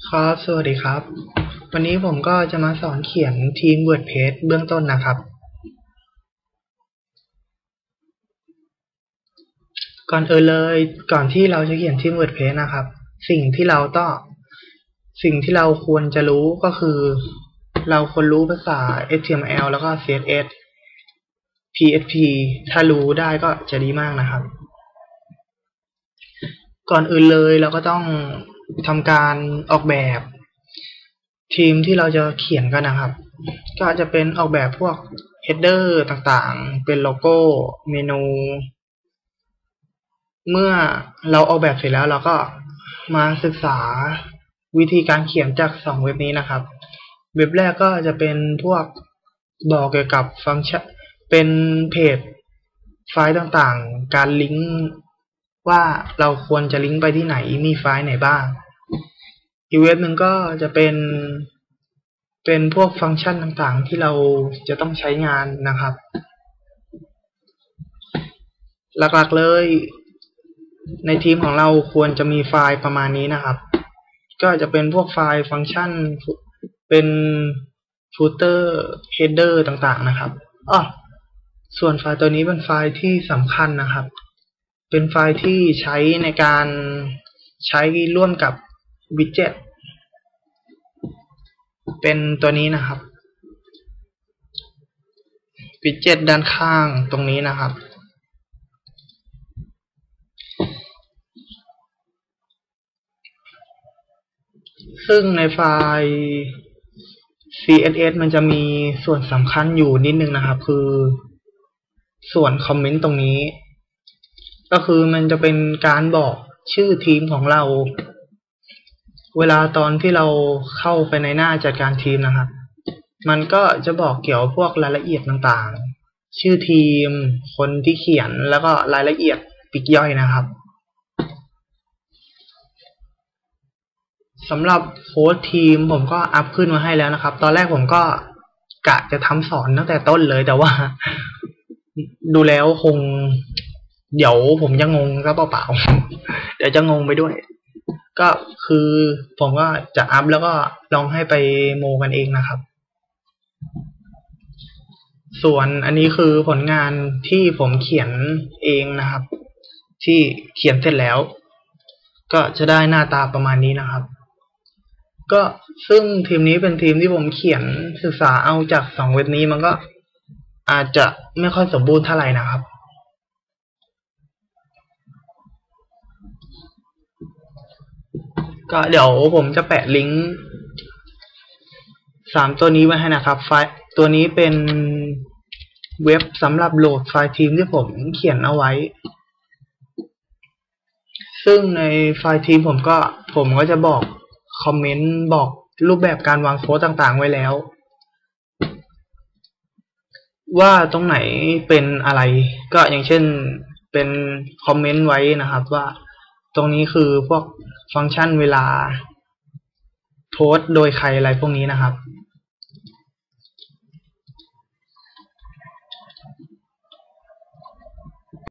ครับสวัสดีครับวันนี้ผมก็จะมาสอนเขียนทีม WordPress เบื้องต้นนะครับก่อนอื่นเลยก่อนที่เราจะเขียนทีม WordPress นะครับสิ่งที่เราควรจะรู้ก็คือเราควรรู้ภาษา HTML แล้วก็ CSS PHP ถ้ารู้ได้ก็จะดีมากนะครับก่อนอื่นเลยเราก็ต้องทำการออกแบบทีมที่เราจะเขียนกันนะครับก็จะเป็นออกแบบพวก header ต่างๆเป็นโลโก้เมนูเมื่อเราออกแบบเสร็จแล้วเราก็มาศึกษาวิธีการเขียนจาก2เว็บนี้นะครับเว็บแรกก็จะเป็นพวกบอกเกี่ยวกับฟังก์ชันเป็นเพจไฟล์ต่างๆการลิงก์ว่าเราควรจะลิงก์ไปที่ไหนมีไฟล์ไหนบ้างอีกเว็บหนึ่งก็จะเป็นพวกฟังก์ชันต่างๆที่เราจะต้องใช้งานนะครับหลักๆเลยในทีมของเราควรจะมีไฟล์ประมาณนี้นะครับก็จะเป็นพวกไฟล์ฟังก์ชันเป็นฟูเตอร์เฮดเดอร์ต่างๆนะครับส่วนไฟล์ตัวนี้เป็นไฟล์ที่สำคัญนะครับเป็นไฟล์ที่ใช้ในการใช้ร่วมกับวิดเจ็ตเป็นตัวนี้นะครับวิดเจ็ตด้านข้างตรงนี้นะครับซึ่งในไฟล์ CSS มันจะมีส่วนสำคัญอยู่นิดนึงนะครับคือส่วนคอมเมนต์ตรงนี้ก็คือมันจะเป็นการบอกชื่อทีมของเราเวลาตอนที่เราเข้าไปในหน้าจัดการทีมนะครับมันก็จะบอกเกี่ยวพวกรายละเอียดต่างๆชื่อทีมคนที่เขียนแล้วก็รายละเอียดปลีกย่อยนะครับสำหรับโค้ดทีมผมก็อัพขึ้นมาให้แล้วนะครับตอนแรกผมก็กะจะทำสอนตั้งแต่ต้นเลยแต่ว่าดูแล้วคงเดี๋ยวผมจะงงซะเปล่าๆเดี๋ยวจะงงไปด้วยก็คือผมก็จะอัพแล้วก็ลองให้ไปโมกันเองนะครับส่วนอันนี้คือผลงานที่ผมเขียนเองนะครับที่เขียนเสร็จแล้วก็จะได้หน้าตาประมาณนี้นะครับก็ซึ่งทีมนี้เป็นทีมที่ผมเขียนศึกษาเอาจาก2เว็บนี้มันก็อาจจะไม่ค่อยสมบูรณ์เท่าไหร่นะครับก็เดี๋ยวผมจะแปะลิงก์3ตัวนี้ไว้ให้นะครับไฟล์ตัวนี้เป็นเว็บสำหรับโหลดไฟล์ทีมที่ผมเขียนเอาไว้ซึ่งในไฟล์ทีมผมก็จะบอกคอมเมนต์บอกรูปแบบการวางโค้ดต่างๆไว้แล้วว่าตรงไหนเป็นอะไรก็อย่างเช่นเป็นคอมเมนต์ไว้นะครับว่าตรงนี้คือพวกฟังก์ชันเวลาโพสต์โดยใครอะไรพวกนี้นะครับ